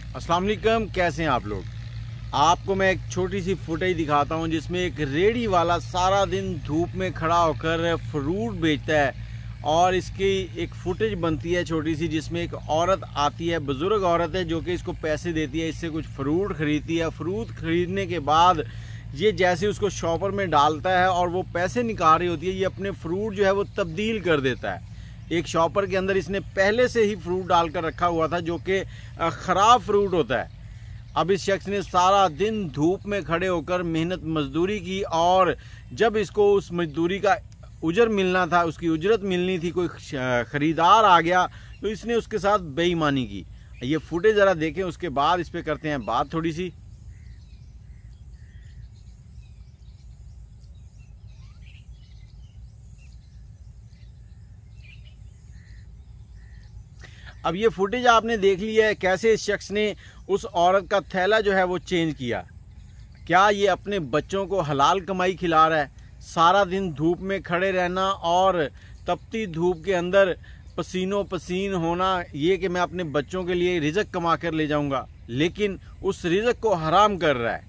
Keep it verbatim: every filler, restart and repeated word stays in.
अस्सलाम वालेकुम, कैसे हैं आप लोग। आपको मैं एक छोटी सी फुटेज दिखाता हूं जिसमें एक रेडी वाला सारा दिन धूप में खड़ा होकर फ्रूट बेचता है और इसकी एक फुटेज बनती है छोटी सी, जिसमें एक औरत आती है, बुज़ुर्ग औरत है, जो कि इसको पैसे देती है, इससे कुछ फ्रूट ख़रीदती है। फ्रूट ख़रीदने के बाद ये जैसे उसको शॉपर में डालता है और वो पैसे निकाल रही होती है, ये अपने फ्रूट जो है वो तब्दील कर देता है। एक शॉपर के अंदर इसने पहले से ही फ्रूट डालकर रखा हुआ था जो कि ख़राब फ्रूट होता है। अब इस शख्स ने सारा दिन धूप में खड़े होकर मेहनत मजदूरी की और जब इसको उस मजदूरी का उजर मिलना था, उसकी उजरत मिलनी थी, कोई ख़रीदार आ गया तो इसने उसके साथ बेईमानी की। ये फुटेज ज़रा देखें, उसके बाद इस पर करते हैं बात थोड़ी सी। अब ये फुटेज आपने देख लिया है कैसे इस शख्स ने उस औरत का थैला जो है वो चेंज किया। क्या ये अपने बच्चों को हलाल कमाई खिला रहा है? सारा दिन धूप में खड़े रहना और तपती धूप के अंदर पसीनों पसीन होना, ये कि मैं अपने बच्चों के लिए रिज़्क कमा कर ले जाऊंगा, लेकिन उस रिज़्क को हराम कर रहा है।